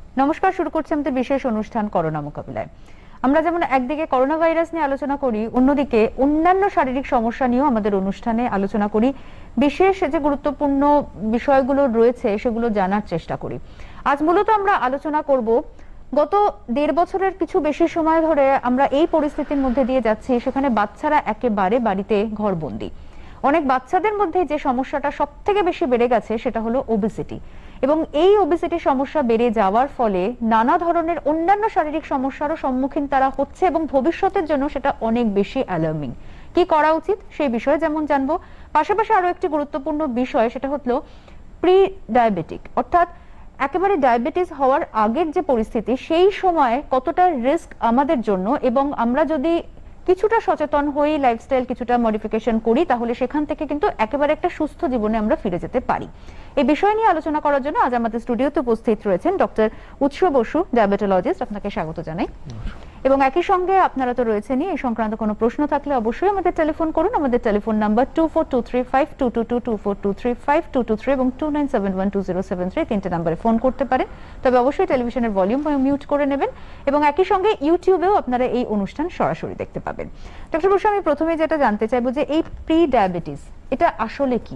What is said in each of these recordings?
নমস্কার, শুরু করছি আমাদের বিশেষ অনুষ্ঠান করোনা মোকাবিলায়। আমরা যেমন একদিকে করোনা ভাইরাস নিয়ে আলোচনা করি, অন্যদিকে অন্যান্য শারীরিক সমস্যা নিয়েও আমাদের অনুষ্ঠানে আলোচনা করি। বিশেষ যে গুরুত্বপূর্ণ বিষয়গুলো রয়েছে সেগুলো জানার চেষ্টা করি। আজ মূলত আমরা আলোচনা করব গত 1.5 বছরের কিছু বেশি সময় ধরে আমরা এই পরিস্থিতির মধ্যে দিয়ে যাচ্ছি, সেখানে বাচ্চারা একেবারে বাড়িতে ঘরবন্দি। অনেক বাচ্চাদের মধ্যে যে সমস্যাটা সবথেকে বেশি বেড়ে গেছে সেটা হলো ওবেসিটি, এবং এই ওবেসিটি সমস্যা বেড়ে যাওয়ার ফলে নানা ধরনের অন্যান্য শারীরিক সমস্যারও সম্মুখীন তারা হচ্ছে, এবং ভবিষ্যতের জন্য সেটা অনেক বেশি অ্যালার্মিং। কি করা উচিত সেই বিষয়ে যেমন জানবো, পাশাপাশি আরো একটি গুরুত্বপূর্ণ বিষয় সেটা হলো প্রি ডায়াবেটিক, অর্থাৎ একেবারে ডায়াবেটিস হওয়ার আগের যে পরিস্থিতি, সেই সময় কতটা রিস্ক আমাদের জন্য, এবং আমরা যদি কিছুটা সচেতন হই, লাইফস্টাইল কিছুটা মডিফিকেশন করি, তাহলে সেখান থেকে কিন্তু একেবারে একটা সুস্থ জীবনে আমরা ফিরে যেতে পারি। এই বিষয় নিয়ে আলোচনা করার জন্য আজ আমাদের স্টুডিওতে উপস্থিত রয়েছেন ডক্টর উৎস বসু, ডায়াবেটোলজিস্ট। আপনাকে স্বাগত জানাই। এবং একই সঙ্গে আপনারা তো রয়েছেনই, এই সংক্রান্ত কোনো প্রশ্ন থাকলে অবশ্যই আমাদের টেলিফোন করুন। আমাদের টেলিফোন নাম্বার 24235222, 24235222 এবং 29712073, তিনটে নাম্বারে ফোন করতে পারেন। তবে অবশ্যই টেলিভিশনের ভলিউম মিউট করে নেবেন, এবং একই সঙ্গে ইউটিউবেও আপনারা এই অনুষ্ঠান সরাসরি দেখতে পাবেন। ডক্টর বসু, আমি প্রথমে যেটা জানতে চাইবো যে এই প্রি ডায়াবেটিস এটা আসলে কি?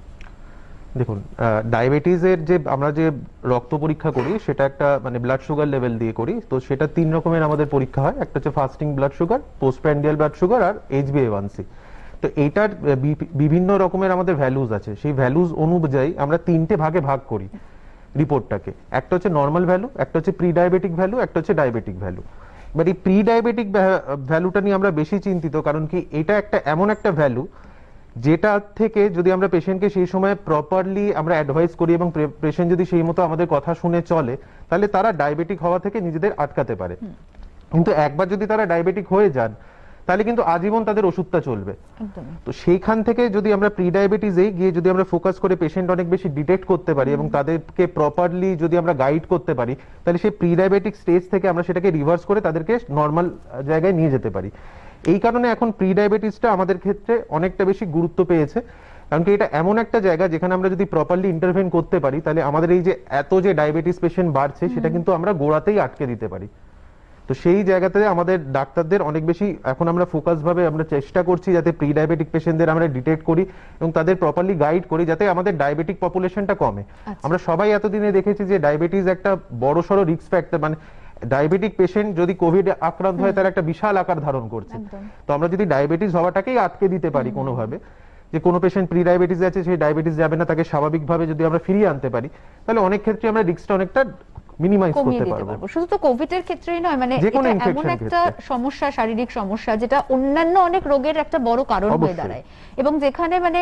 দেখুন, ডায়াবেটিসের যে আমরা যে রক্ত পরীক্ষা করি সেটা একটা মানে ব্লাড সুগার লেভেল দিয়ে করি। তো সেটা 3 রকমের আমাদের পরীক্ষা হয়। একটা হচ্ছে fasting blood sugar, postprandial blood sugar আর HbA1c। তো এইটার বিভিন্ন রকমের আমাদের ভ্যালুজ আছে। সেই ভ্যালুজ অনুযায়ী আমরা 3টে ভাগে ভাগ করি রিপোর্টটাকে। একটা হচ্ছে নর্মাল ভ্যালু, একটা হচ্ছে প্রি ডায়াবেটিক ভ্যালু, একটা হচ্ছে ডায়াবেটিক ভ্যালু। বাট এই প্রি ডায়াবেটিক ভ্যালুটা নিয়ে আমরা বেশি চিন্তিত, কারণ কি এটা এমন একটা ভ্যালু যেটা থেকে যদি আমরা পেশেন্টকে সেই সময় প্রপারলি আমরা অ্যাডভাইস করি এবং পেশেন্ট যদি সেই মতো আমাদের কথা শুনে চলে, তাহলে তারা ডায়াবেটিক হওয়া থেকে নিজেদের আটকাতে পারে। কিন্তু একবার যদি তারা ডায়াবেটিক হয়ে যান, তাহলে কিন্তু আজীবন তাদের ওষুধটা চলবে। তো সেইখান থেকে যদি আমরা প্রি ডায়াবেটিসে গিয়ে যদি আমরা ফোকাস করে পেশেন্ট অনেক বেশি ডিটেক্ট করতে পারি এবং তাদেরকে প্রপারলি যদি আমরা গাইড করতে পারি, তাহলে সেই প্রি ডায়াবেটিক স্টেজ থেকে আমরা সেটাকে রিভার্স করে তাদেরকে নর্মাল জায়গায় নিয়ে যেতে পারি। এই কারণে এখন প্রি ডায়াবেটিসটা আমাদের ক্ষেত্রে অনেকটা বেশি গুরুত্ব পেয়েছে, কারণ কি এটা এমন একটা জায়গা যেখানে আমরা যদি প্রপারলি ইন্টারভেন করতে পারি, তাহলে আমাদের এই যে এত যে ডায়াবেটিস পেশেন্ট বাড়ছে সেটা কিন্তু আমরা গোড়াতেই আটকে দিতে পারি। তো সেই জায়গাতে আমাদের ডাক্তারদের অনেক বেশি এখন আমরা ফোকাস ভাবে আমরা চেষ্টা করছি যাতে প্রি ডায়াবেটিক পেশেন্টদের আমরা ডিটেক্ট করি এবং তাদের প্রপারলি গাইড করি, যাতে আমাদের ডায়াবেটিক পপুলেশনটা কমে। আমরা সবাই এতদিনে দেখেছি যে ডায়াবেটিস একটা বড়সড় রিস্ক ফ্যাক্টর, মানে ডায়াবেটিক পেশেন্ট যদি কোভিড আক্রান্ত হয় তার একটা বিশাল আকার ধারণ করছে। তো আমরা যদি ডায়াবেটিস হওয়াটাকেই আটকে দিতে পারি কোনোভাবে, যে কোনো পেশেন্ট প্রি ডায়াবেটিস আছে সেই ডায়াবেটিস যাবে না, তাকে স্বাভাবিকভাবে যদি আমরা ফিরিয়ে আনতে পারি, তাহলে অনেক ক্ষেত্রে আমরা রিস্কটা অনেকটা মিনিমাইজ করতে পারবো। শুধু তো কোভিড এর ক্ষেত্রেই নয়, মানে এটা এমন একটা সমস্যা, শারীরিক সমস্যা যেটা অন্যান্য অনেক রোগের একটা বড় কারণ হয়ে দাঁড়ায়, এবং যেখানে মানে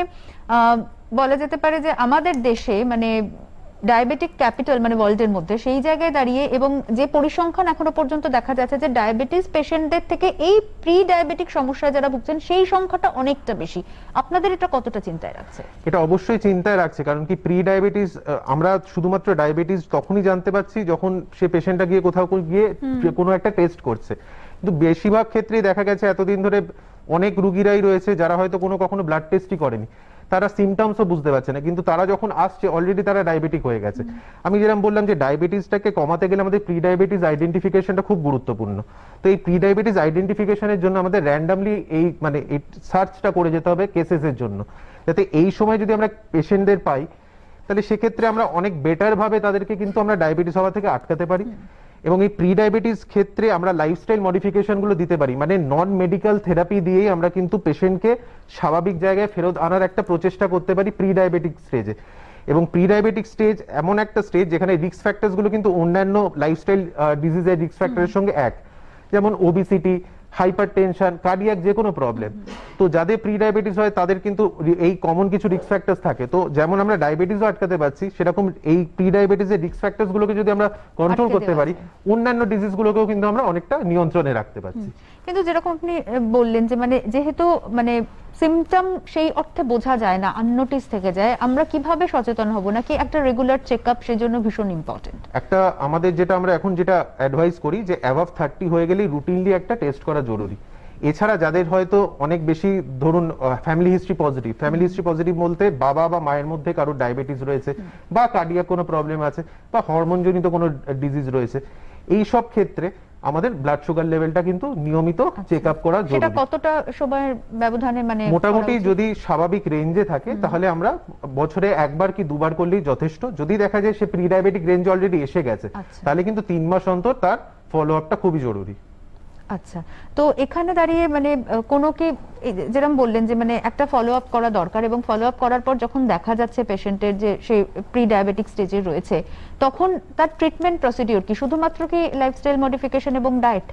বলা যেতে পারে যে আমাদের দেশে মানে ডায়াবেটিক ক্যাপিটাল মানে ওয়ার্ল্ডের মধ্যে সেই জায়গায় দাঁড়িয়ে, এবং যে পরিসংখ্যান এখনো পর্যন্ত দেখা যাচ্ছে যে ডায়াবেটিস পেশেন্টদের থেকে এই প্রি ডায়াবেটিক সমস্যায় যারা ভুগছেন সেই সংখ্যাটা অনেকটা বেশি। আপনাদের এটা কতটা চিন্তায় রাখছে? এটা অবশ্যই চিন্তায় রাখছে, কারণ কি প্রি ডায়াবেটিস আমরা শুধুমাত্র ডায়াবেটিস তখনই জানতে পারছি যখন সে পেশেন্টটা গিয়ে কোথাও গিয়ে কোনো একটা টেস্ট করছে। কিন্তু বেশিরভাগ ক্ষেত্রেই দেখা গেছে এতদিন ধরে অনেক রুগীরাই রয়েছে যারা হয়তো কখনো ব্লাড টেস্টই করেনি, তারা সিমটমসও বুঝতে পারছে না, কিন্তু তারা যখন আসছে অলরেডি তারা ডায়াবেটিক হয়ে গেছে। আমি যেরকম বললাম যে ডায়াবেটিসটাকে কমাতে গেলে আমাদের প্রি ডায়াবেটিস আইডেন্টিফিকেশনটা খুব গুরুত্বপূর্ণ। তো এই প্রি ডায়াবেটিস আইডেন্টিফিকেশনের জন্য আমাদের র্যান্ডামলি এই মানে এই সার্চটা করে যেতে হবে কেসেসের জন্য, যাতে এই সময় যদি আমরা পেশেন্টদের পাই, তাহলে সেক্ষেত্রে আমরা অনেক বেটার ভাবে তাদেরকে কিন্তু আমরা ডায়াবেটিস হওয়া থেকে আটকাতে পারি। এবং এই প্রি ডায়াবেটিস ক্ষেত্রে আমরা লাইফস্টাইল মডিফিকেশন গুলো দিতে পারি, মানে নন মেডিকেল থেরাপি দিয়েই আমরা কিন্তু পেশেন্টকে স্বাভাবিক জায়গায় ফেরত আনার একটা প্রচেষ্টা করতে পারি প্রি ডায়াবেটিক স্টেজে। এবং প্রি ডায়াবেটিক স্টেজ এমন একটা স্টেজ যেখানে রিস্ক ফ্যাক্টরস গুলো কিন্তু অন্যান্য লাইফস্টাইল ডিজিজের রিস্ক ফ্যাক্টরের সঙ্গে এক, যেমন ওবিসিটি, হাইপারটেনশন, কার্ডিয়াক যে কোনো প্রবলেম। তো যাদের প্রি ডায়াবেটিস হয় তাদের কিন্তু এই কমন কিছু রিস্ক ফ্যাক্টরস থাকে। তো যেমন আমরা ডায়াবেটিসও আটকাতে পারছি, সেরকম এই প্রি ডায়াবেটিসের রিস্ক ফ্যাক্টরস গুলোকে যদি আমরা কন্ট্রোল করতে পারি, অন্যান্য ডিজিজ গুলোকেও কিন্তু আমরা অনেকটা নিয়ন্ত্রণে রাখতে পারছি। কিন্তু যেরকম আপনি বললেন যে মানে যেহেতু মানে সিমটম সেই অর্থে বোঝা যায় না, আননোটিস থেকে যায়, আমরা কিভাবে সচেতন হব, নাকি একটা রেগুলার চেকআপ সেজন্য ভীষণ ইম্পর্টেন্ট? একটা আমাদের যেটা আমরা এখন যেটা অ্যাডভাইস করি যে অ্যাবাভ 30 হয়ে গেলেই রুটিনলি একটা টেস্ট করা জরুরি। এছাড়া যাদের হয়তো অনেক বেশি ধরুন ফ্যামিলি হিস্ট্রি পজিটিভ বলতে বাবা বা মায়ের মধ্যে কারো ডায়াবেটিস রয়েছে বা কার্ডিয়াক কোনো প্রবলেম আছে বা হরমোনজনিত কোনো ডিজিজ রয়েছে, এই সব ক্ষেত্রে আমাদের ব্লাড সুগার লেভেলটা কিন্তু নিয়মিত চেক আপ করা জরুরি। সেটা কতটা সময়ের ব্যবধানে মানে মোটামুটি যদি স্বাভাবিক রেঞ্জে থাকে তাহলে আমরা বছরে একবার কি দুবার করলেই যথেষ্ট। যদি দেখা যায় সে প্রি ডায়াবেটিক রেঞ্জ অলরেডি এসে গেছে তাহলে কিন্তু 3 মাস অন্তর তার ফলো আপটা খুবই জরুরি। আচ্ছা, তো এখানে দাঁড়িয়ে মানে কোনো কি যেরকম বললেন যে মানে একটা ফলো আপ করা দরকার, এবং ফলো আপ করার পর যখন দেখা যাচ্ছে পেশেন্টের যে সে প্রি ডায়াবেটিক স্টেজে রয়েছে, তখন তার ট্রিটমেন্ট প্রসিডিওর কি শুধুমাত্র কি লাইফস্টাইল মডিফিকেশন এবং ডায়েট?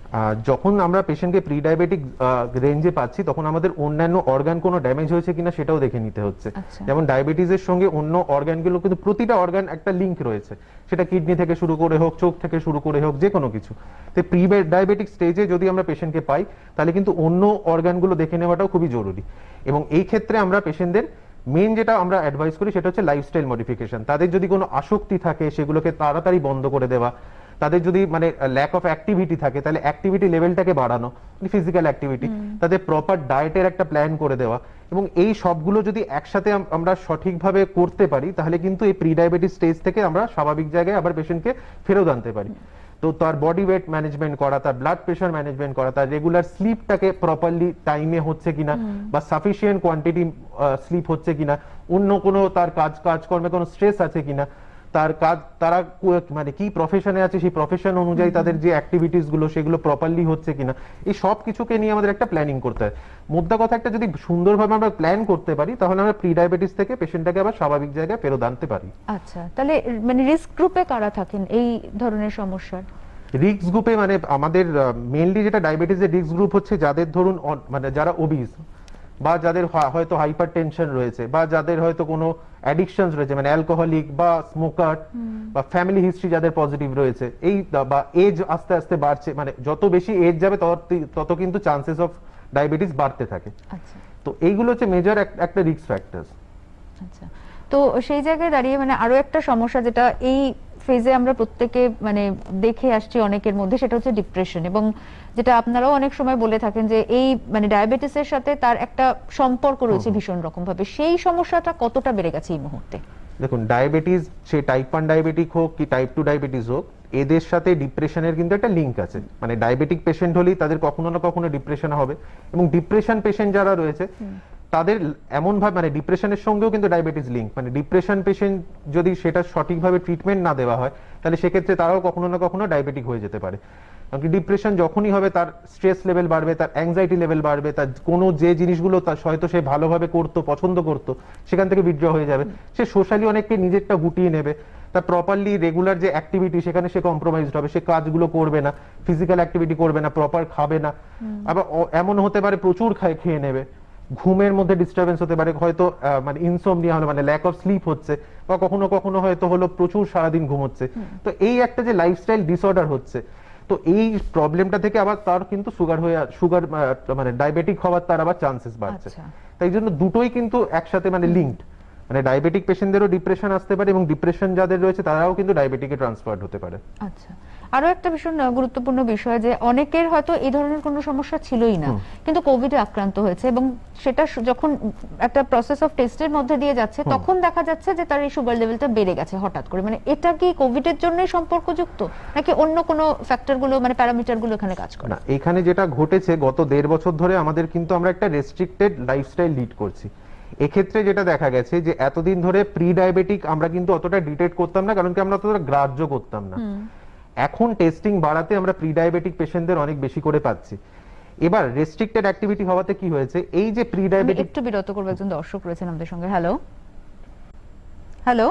যখন আমরা পেশেন্টকে প্রি ডায়াবেটিক রেঞ্জে পাচ্ছি তখন আমাদের অন্যান্য অর্গান কোনো ড্যামেজ হয়েছে কিনা সেটাও দেখে নিতে হচ্ছে। যেমন ডায়াবেটিসের সঙ্গে অন্য অর্গানগুলো কিন্তু প্রতিটা অর্গান একটা লিঙ্ক রয়েছে, সেটা কিডনি থেকে শুরু করে হোক, চোখ থেকে শুরু করে হোক, যে কোনো কিছু। তো প্রি ডায়াবেটিক স্টেজে যদি আমরা পেশেন্টকে পাই তাহলে কিন্তু অন্য অর্গানগুলো দেখে নেওয়াটাও খুবই জরুরি। এবং এই ক্ষেত্রে আমরা পেশেন্টদের মেন যেটা আমরা অ্যাডভাইস করি সেটা হচ্ছে লাইফস্টাইল মডিফিকেশন। তাদের যদি কোনো আসক্তি থাকে সেগুলোকে তাড়াতাড়ি বন্ধ করে দেওয়া, তাদের যদি মানে ল্যাক অফ অ্যাক্টিভিটি থাকে তাহলে অ্যাক্টিভিটি লেভেলটাকে বাড়ানো, ফিজিক্যাল অ্যাক্টিভিটি, তাদের প্রপার ডায়েটের একটা প্ল্যান করে দেওয়া, এবং এই সবগুলো যদি একসাথে আমরা সঠিকভাবে করতে পারি তাহলে কিন্তু এই প্রি ডায়াবেটিস স্টেজ থেকে আমরা স্বাভাবিক জায়গায় আবার পেশেন্টকে ফেরত আনতে পারি। তো তার বডি ওয়েট ম্যানেজমেন্ট করা, তার ব্লাড প্রেশার ম্যানেজমেন্ট করা, তার রেগুলার স্লিপটাকে প্রপারলি টাইমে হচ্ছে কিনা বা সাফিসিয়েন্ট কোয়ান্টিটি স্লিপ হচ্ছে কিনা, অন্য কোনো তার কাজকর্মে কোনো স্ট্রেস আছে কিনা, তার কাজ তারা মানে কি প্রফেশনে আছে সেই প্রফেশন অনুযায়ী তাদের যে অ্যাক্টিভিটিস গুলো সেগুলো প্রপারলি হচ্ছে কিনা, এই সব কিছুকে নিয়ে আমাদের একটা প্ল্যানিং করতে হয়। মোদ্দা কথা একটা যদি সুন্দরভাবে আমরা প্ল্যান করতে পারি তাহলে আমরা প্রি ডায়াবেটিস থেকে পেশেন্টটাকে আবার স্বাভাবিক জায়গায় ফেরত আনতে পারি। আচ্ছা, তাহলে মানে রিস্ক গ্রুপে কারা থাকেন এই ধরনের সমস্যার? রিস্ক গ্রুপে মানে আমাদের মেইনলি যেটা ডায়াবেটিসের রিস্ক গ্রুপ হচ্ছে যাদের ধরুন মানে যারা ওবিস বা যাদের হয়তো হাইপার টেনশন রয়েছে বা যাদের হয়তো কোনো অ্যাডিকশনস রয়েছে মানে অ্যালকোহলিক বা স্মোকার বা ফ্যামিলি হিস্ট্রি যাদের পজিটিভ রয়েছে, এই বা এজ আস্তে আস্তে বাড়ছে, মানে যত বেশি এজ যাবে তত কিন্তু চান্সেস অফ ডায়াবেটিস বাড়তে থাকে। তো এইগুলো হচ্ছে মেজর একটা রিস্ক ফ্যাক্টরস। আচ্ছা, তো সেই জায়গায় দাঁড়িয়ে মানে আরো একটা সমস্যা যেটা এই ফেজে আমরা প্রত্যেকে মানে দেখে আসছি অনেকের মধ্যে, সেটা হচ্ছে ডিপ্রেশন, এবং যেটা আপনারাও অনেক সময় বলে থাকেন যে এই মানে ডায়াবেটিসের সাথে তার একটা সম্পর্ক রয়েছে ভীষণ রকম ভাবে। সেই সমস্যাটা কতটা বেড়ে গেছে এই মুহূর্তে? দেখুন, ডায়াবেটিস সে টাইপ 1 ডায়াবেটিক হোক কি টাইপ 2 ডায়াবেটিস হোক, এদের সাথে ডিপ্রেশনের কিন্তু একটা লিঙ্ক আছে। মানে ডায়াবেটিক পেশেন্ট হলেই তাদের কখনো না কখনো ডিপ্রেশন হবে, এবং ডিপ্রেশন পেশেন্ট যারা রয়েছে তাদের এমন ভাবে মানে ডিপ্রেশনের সঙ্গেও কিন্তু ডায়াবেটিস লিঙ্ক। মানে ডিপ্রেশন পেশেন্ট যদি সেটা সঠিকভাবে ট্রিটমেন্ট না দেওয়া হয় তাহলে সেক্ষেত্রে তারাও কখনো না কখনো ডায়াবেটিক হয়ে যেতে পারে। কারণ কি ডিপ্রেশন যখনই হবে তার স্ট্রেস লেভেল বাড়বে, তার অ্যাংজাইটি লেভেল বাড়বে, তার কোনো যে জিনিসগুলো তার হয়তো সে ভালোভাবে করতো পছন্দ করতো সেখান থেকে উইথড্র হয়ে যাবে, সে সোশ্যালি অনেককে নিজেরটা গুটিয়ে নেবে, তার প্রপারলি রেগুলার যে অ্যাক্টিভিটি সেখানে সে কম্প্রোমাইজড হবে, সে কাজগুলো করবে না, ফিজিক্যাল অ্যাক্টিভিটি করবে না, প্রপার খাবে না। আবার এমন হতে পারে প্রচুর খেয়ে নেবে, ঘুমের মধ্যে ডিস্টারবেন্স হতে পারে, হয়তো মানে ইনসোমনিয়া হলো মানে ল্যাক অফ স্লিপ হচ্ছে, বা কখনো কখনো হয়তো হলো প্রচুর সারাদিন ঘুমোচ্ছে। তো এই একটা যে লাইফস্টাইল ডিসঅর্ডার হচ্ছে, তো এই প্রবলেমটা থেকে আবার তার কিন্তু সুগার মানে ডায়াবেটিক হওয়ার তার আবার চান্সেস বাড়ছে। তাই জন্য দুটোই কিন্তু একসাথে মানে লিঙ্কড। মানে ডায়াবেটিক পেশেন্টদেরও ডিপ্রেশন আসতে পারে এবং ডিপ্রেশন যাদের রয়েছে তারাও কিন্তু ডায়াবেটিকে ট্রান্সফার্ড হতে পারে। আচ্ছা, আরো একটা ভীষণ গুরুত্বপূর্ণ বিষয় যে অনেকের হয়তো এই ধরনের কোনো সমস্যা ছিলই না, কিন্তু কোভিডে আক্রান্ত হয়েছে, এবং সেটা যখন একটা প্রসেস অফ টেস্টের মধ্যে দিয়ে যাচ্ছে তখন দেখা যাচ্ছে যে তার এই সুগার লেভেলটা বেড়ে গেছে হঠাৎ করে। মানে এটা কি কোভিডের জন্যই সম্পর্কযুক্ত নাকি অন্য কোনো ফ্যাক্টরগুলো মানে প্যারামিটারগুলো এখানে কাজ করে? না, এখানে যেটা ঘটেছে গত 1.5 বছর ধরে আমাদের কিন্তু আমরা একটা রেস্ট্রিক্টেড লাইফস্টাইল লিড করছি। এক্ষেত্রে যেটা দেখা গেছে যে এতদিন ধরে প্রি ডায়াবেটিক আমরা কিন্তু অতটা ডিটেক্ট করতাম না, কারণ কি আমরা অতটা গ্রাহ্য করতাম না। এখন টেস্টিং বাড়াতে আমরা প্রি ডায়াবেটিক পেশেন্টদের অনেক বেশি করে পাচ্ছি। এবার রেস্ট্রিক্টেড অ্যাক্টিভিটি হওয়াতে কি হয়েছে, এই যে প্রি ডায়াবেটিক, একটু বিরত করব, একজন দর্শক রয়েছেন আমাদের সঙ্গে। হ্যালো হ্যালো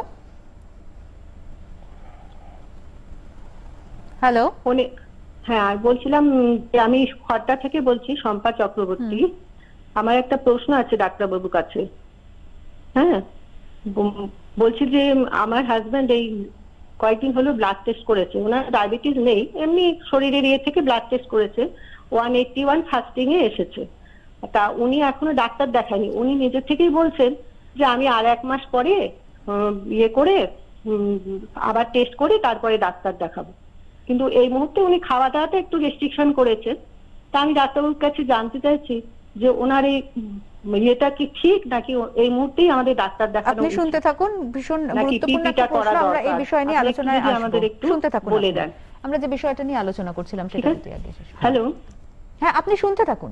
হ্যালো হ্যাঁ, বলছিলাম যে আমি খড়টা থেকে বলছি, শম্পা চক্রবর্তী। আমার একটা প্রশ্ন আছে ডাক্তারবাবুর কাছে। হ্যাঁ, বলছি যে আমার হাজবেন্ড এই কয়েকদিন হলো ব্লাড টেস্ট করেছে, ওনার ডায়াবেটিস নেই, এমনি শরীরের ইয়ে থেকে ব্লাড টেস্ট করেছে, 181 ফাস্টিং এ এসেছে। তা উনি এখনো ডাক্তার দেখায়নি, উনি নিজের থেকেই বলছেন যে আমি আর 1 মাস পরে ইয়ে করে আবার টেস্ট করে তারপরে ডাক্তার দেখাবো। কিন্তু এই মুহূর্তে উনি খাওয়া দাওয়াটা একটু রেস্ট্রিকশন করেছে। তা আমি ডাক্তারবাবুর কাছে জানতে চাইছি যে ওনার এই এটা কি ঠিক নাকি এই মুহূর্তেই আমাদের ডাক্তার দেখানো আপনি শুনতে থাকুন, ভীষণ গুরুত্বপূর্ণ একটা প্রশ্ন। আমরা এই বিষয় নিয়ে আলোচনায় আমাদের একটু শুনতে থাকুন, বলে দেন। আমরা যে বিষয়টা নিয়ে আলোচনা করছিলাম সেটা যদি আগে শেষ করি। হ্যালো, হ্যাঁ আপনি শুনতে থাকুন।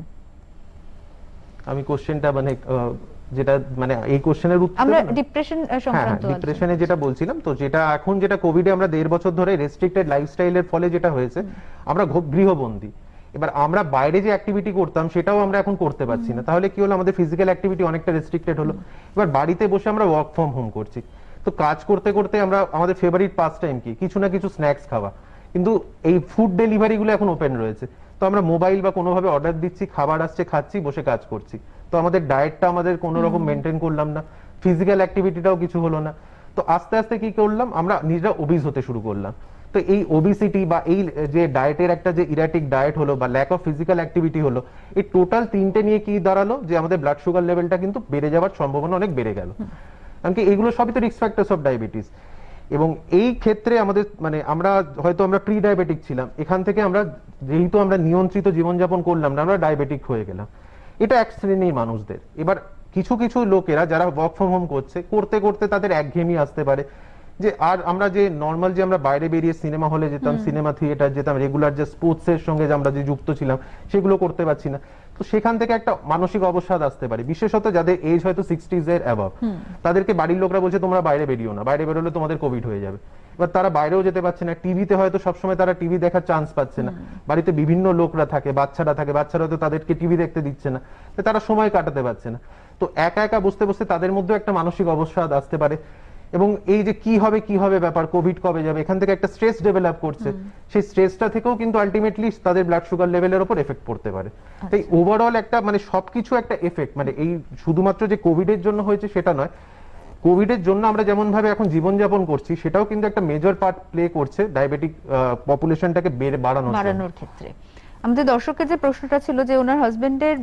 আমি কোশ্চেনটা মানে যেটা মানে এই কোশ্চেনের উত্তর আমরা ডিপ্রেশন সংক্রান্ত ডিপ্রেশনে যেটা বলছিলাম, তো যেটা এখন যেটা কোভিডে আমরা 1.5 বছর ধরে রেস্ট্রিক্টেড লাইফস্টাইলের ফলে যেটা হয়েছে, আমরা গৃহবন্দী। এবার আমরা বাইরে যে অ্যাক্টিভিটি করতাম সেটাও আমরা এখন করতে পারছি না। তাহলে কি হলো, আমাদের ফিজিক্যাল অ্যাক্টিভিটি অনেকটা রেস্ট্রিক্টেড হলো। এবার বাড়িতে বসে আমরা ওয়ার্ক ফ্রম হোম করছি, তো কাজ করতে করতে আমরা আমাদের ফেভারিট পাস টাইম কি, কিছু না কিছু স্ন্যাক্স খাওয়া। কিন্তু এই ফুড ডেলিভারি গুলো এখন ওপেন রয়েছে, তো আমরা মোবাইল বা কোনোভাবে অর্ডার দিচ্ছি, খাবার আসছে, খাচ্ছি, বসে কাজ করছি। তো আমাদের ডায়েটটা আমাদের কোনো রকম মেনটেন করলাম না, ফিজিক্যাল অ্যাক্টিভিটিটাও কিছু হলো না। তো আস্তে আস্তে কি করলাম, আমরা নিজেরা ওবিস হতে শুরু করলাম। তো এই ওবিসিটি বা এই যে ডায়েটের একটা যে ইরাটিক ডায়েট হলো বা ল্যাক অফ ফিজিক্যাল অ্যাক্টিভিটি হলো, এই টোটাল তিনটে নিয়ে কি দাঁড়ালো, যে আমাদের ব্লাড সুগার লেভেলটা কিন্তু বেড়ে যাওয়ার সম্ভাবনা অনেক বেড়ে গেল। কারণ কি এগুলো সবই তো রিস্ক ফ্যাক্টরস অফ ডায়াবেটিস। এবং এই ক্ষেত্রে আমাদের মানে আমরা প্রি ডায়াবেটিক ছিলাম, এখান থেকে আমরা যেহেতু আমরা নিয়ন্ত্রিত জীবনযাপন করলাম না, আমরা ডায়াবেটিক হয়ে গেলাম। এটা এক শ্রেণীর মানুষদের। এবার কিছু কিছু লোকেরা যারা ওয়ার্ক ফ্রম হোম করতে করতে তাদের একঘেয়েমি আসতে পারে, যে আর আমরা যে নর্মাল যে আমরা বাইরে বেরিয়ে সিনেমা হলে যেতাম, সিনেমা থিয়েটার যেতাম, রেগুলার যে স্পোর্টস এর সঙ্গে যে আমরা যে যুক্ত ছিলাম সেগুলো করতে পারছি না। তো সেখান থেকে একটা মানসিক অবসাদ আসতে পারে, বিশেষত যাদের এজ হয়তো 60s এর অ্যাবভ। তাদেরকে বাড়ির লোকরা বলছে তোমরা বাইরে বেরিও না, বাইরে বেরোলে তোমাদের কোভিড হয়ে যাবে। এবার তারা বাইরেও যেতে পারছে না, টিভিতে হয়তো সবসময় তারা টিভি দেখার চান্স পাচ্ছে না, বাড়িতে বিভিন্ন লোকরা থাকে, বাচ্চারা হয়তো তাদেরকে টিভি দেখতে দিচ্ছে না, তারা সময় কাটাতে পারছে না। তো একা একা বসতে বসতে তাদের মধ্যে একটা মানসিক অবসাদ আসতে পারে। এবং এই যে কি হবে ব্যাপার, কোভিড কবে যাবে, এখান থেকে একটা স্ট্রেস ডেভেলপ করছে। সেই স্ট্রেসটা থেকেও কিন্তু আলটিমেটলি তাদের ব্লাড সুগার লেভেলের উপর এফেক্ট পড়তে পারে। তাই ওভারঅল একটা মানে সবকিছু একটা এফেক্ট, মানে এই শুধুমাত্র যে কোভিডের জন্য হয়েছে সেটা নয়, কোভিডের জন্য আমরা যেমন ভাবে এখন জীবনযাপন করছি সেটাও কিন্তু একটা মেজর পার্ট প্লে করছে ডায়াবেটিক পপুলেশনটাকে বাড়ানোর ক্ষেত্রে। আমাদের দর্শকের যে প্রশ্নটা ছিল যে ওনার হাজবেন্ডের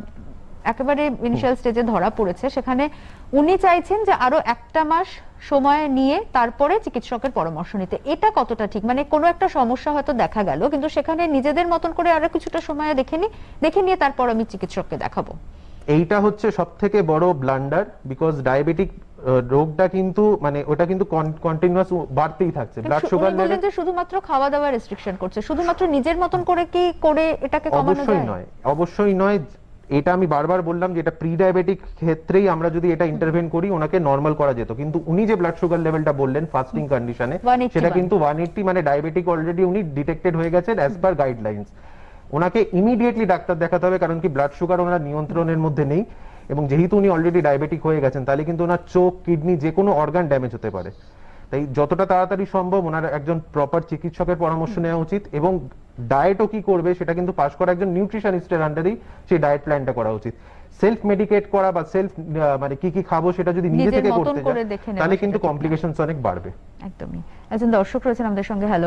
একেবারে ইনিশিয়াল স্টেজে ধরা পড়েছে, সেখানে উনি চাইছেন যে আরো একটা মাস সময় নিয়ে তারপরে চিকিৎসকের পরামর্শ নিতে। এটা কতটা ঠিক? মানে কোনো একটা সমস্যা হয়তো দেখা গেল, কিন্তু সেখানে নিজেদের মতন করে আরো কিছুটা সময় দেখে নিয়ে তারপর আমি চিকিৎসককে দেখাবো। এইটা হচ্ছে সবথেকে বড় ব্লান্ডার, বিকজ ডায়াবেটিক রোগটা কিন্তু মানে ওটা কিন্তু কন্টিনিউয়াস বাড়তেই থাকছে। ব্লাড সুগার লেভেল যে শুধুমাত্র খাওয়া দাওয়া রেস্ট্রিকশন করছে, শুধুমাত্র নিজের মতন করে কি করে এটাকে কমানো যায়? অবশ্যই নয়। এটা আমি বারবার বললাম যে এটা প্রি ডায়াবেটিক ক্ষেত্রেই আমরা যদি এটা ইন্টারভেন করি ওনাকে নরমাল করা যেত। কিন্তু উনি যে ব্লাড সুগার লেভেলটা বললেন ফাস্টিং কন্ডিশনে, সেটা কিন্তু 180, মানে ডায়াবেটিক অলরেডি উনি ডিটেক্টেড হয়ে গেছেন অ্যাজ পার গাইডলাইন্স। ওনাকে ইমিডিয়েটলি ডাক্তার দেখাতে হবে, কারণ কি ব্লাড সুগার ওনার নিয়ন্ত্রণের মধ্যে নেই। এবং যেহেতু উনি অলরেডি ডায়াবেটিক হয়ে গেছেন, তাহলে কিন্তু ওনার চোখ, কিডনি, যে কোনো অর্গান ড্যামেজ হতে পারে। তাই যতটা তাড়াতাড়ি সম্ভব ওনার একজন প্রপার চিকিৎসকের পরামর্শ নেওয়া উচিত। এবং ডায়েটও কি করবে সেটা কিন্তু পাস করা একজন নিউট্রিশনিস্টের আন্ডারেই সেই ডায়েট প্ল্যানটা করা উচিত। সেলফ মেডিকেট করা বা সেলফ মানে কি খাবো সেটা যদি নিজে থেকে করতে যায় তাহলে কিন্তু কমপ্লিকেশনস অনেক বাড়বে। একদমই। একজন দর্শক রয়েছেন আমাদের সঙ্গে। হ্যালো,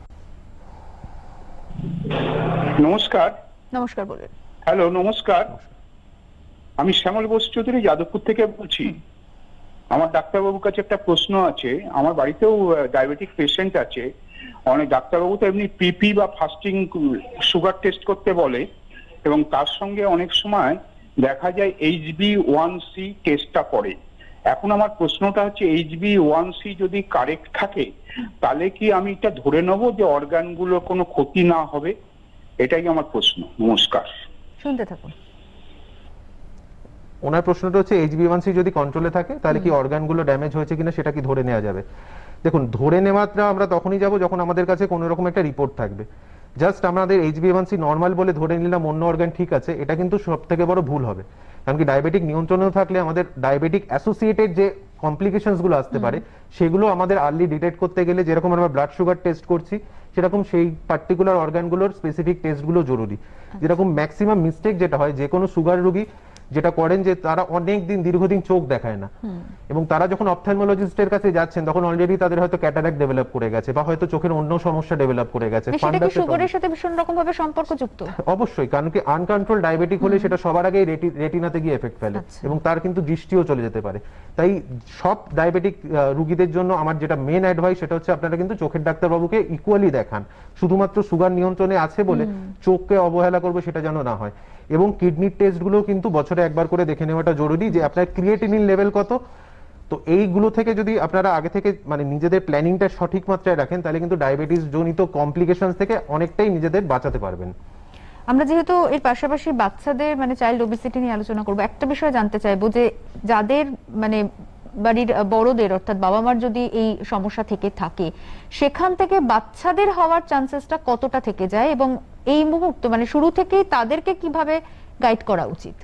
নমস্কার। নমস্কার, বলুন। হ্যালো, নমস্কার। আমি শ্যামল বোস চৌধুরী যাদবপুর থেকে বলছি। আমার ডাক্তারবাবুর কাছে একটা প্রশ্ন আছে। আমার বাড়িতেও ডায়াবেটিক পেশেন্ট আছে। অনেক ডাক্তারবাবু তো এমনি পিপি বা ফাস্টিং সুগার টেস্ট করতে বলে, এবং তার সঙ্গে অনেক সময় দেখা যায় HbA1c টেস্টটা করে। এখন আমার প্রশ্নটা হচ্ছে HbA1c যদি কারেক্ট থাকে তাহলে কি আমি এটা ধরে নেব যে অর্গানগুলোর কোনো ক্ষতি না হবে? এটাই আমার প্রশ্ন। নমস্কার। শুনতে থাকুন। ওনার প্রশ্নটা হচ্ছে HbA1c যদি কন্ট্রোলে থাকে তাহলে কি অর্গানগুলো ড্যামেজ হয়েছে কিনা সেটা কি ধরে নেওয়া যাবে? দেখুন, ধরে নেওয়াটা আমরা তখনই যাব যখন আমাদের কাছে কোনো রকম একটা রিপোর্ট থাকবে। জাস্ট আমাদের HbA1c নর্মাল বলে ধরে নিলাম অন্য অর্গান ঠিক আছে, এটা কিন্তু সব থেকে বড় ভুল হবে। কারণ কি ডায়াবেটিক নিয়ন্ত্রণেও থাকলে আমাদের ডায়াবেটিক অ্যাসোসিয়েটেড যে কমপ্লিকেশনস গুলো আসতে পারে সেগুলো আমাদের আর্লি ডিটেক্ট করতে গেলে যেরকম আমরা ব্লাড সুগার টেস্ট করছি সেরকম সেই পার্টিকুলার অর্গানগুলোর স্পেসিফিক টেস্টগুলো জরুরি। যেরকম ম্যাক্সিমাম মিস্টেক যেটা হয়, যে কোনো সুগার রোগী যেটা করেন যে তারা অনেক দিন দীর্ঘদিন চোখ দেখায় না, এবং তারা যখন অপথ্যালমোলজিস্টের কাছে যাচ্ছেন তখন অলরেডি তাদের হয়তো ক্যাটারাক্ট ডেভেলপ করে গেছে বা হয়তো চোখের অন্য সমস্যা ডেভেলপ করে গেছে। সেটা কি সুগারের সাথে ভীষণ রকম ভাবে সম্পর্কযুক্ত? অবশ্যই, কারণ কি আনকন্ট্রোল ডায়াবেটিক হলে সেটা সবার আগে রেটিনাতে গিয়ে এফেক্ট ফেলে এবং তার কিন্তু দৃষ্টিও চলে যেতে পারে। তাই সব ডায়াবেটিক রোগীদের জন্য আমার যেটা মেন অ্যাডভাইস সেটা হচ্ছে আপনারা কিন্তু চোখের ডাক্তারবাবুকে ইকুয়ালি দেখান। শুধুমাত্র সুগার নিয়ন্ত্রণে আছে বলে চোখকে অবহেলা করবে সেটা যেন না হয়। এবং কিডনির টেস্টগুলো কিন্তু বছরে একবার করে দেখে নেওয়াটা জরুরি, যে আপনার ক্রিয়েটিনিন লেভেল কত। তো এইগুলো থেকে যদি আপনারা আগে থেকে মানে নিজেদের প্ল্যানিংটা সঠিক মাত্রায় রাখেন তাহলে কিন্তু ডায়াবেটিস জনিত কমপ্লিকেশন থেকে অনেকটাই নিজেদের বাঁচাতে পারবেন। আমরা যেহেতু এর পাশাপাশি বাচ্চাদের মানে চাইল্ড ওবেসিটি নিয়ে আলোচনা করব, একটা বিষয় জানতে চাইবো যে যাদের মানে বাড়ির বড়দের অর্থাৎ বাবা মার যদি এই সমস্যা থেকে থাকে সেখান থেকে বাচ্চাদের হওয়ার চান্সেসটা কতটা থেকে যায়, এবং এই মুহূর্তে মানে শুরু থেকেই তাদেরকে কিভাবে গাইড করা উচিত?